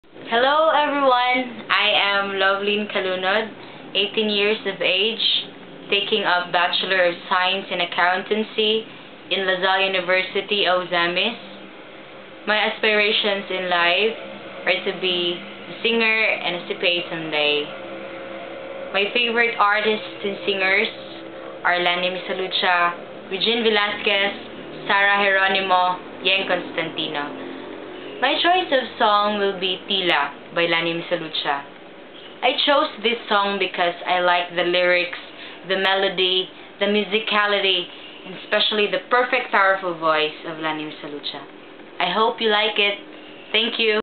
Hello everyone, I am Lovelyn Calunod, 18 years of age, taking a Bachelor of Science in Accountancy in La Salle University, Ozamis. My aspirations in life are to be a singer and a CPA someday. My favorite artists and singers are Lani Misalucha, Regine Velasquez, Sarah Geronimo, Yeng Constantino. My choice of song will be Tila by Lani Misalucha. I chose this song because I like the lyrics, the melody, the musicality, and especially the perfect powerful voice of Lani Misalucha. I hope you like it. Thank you.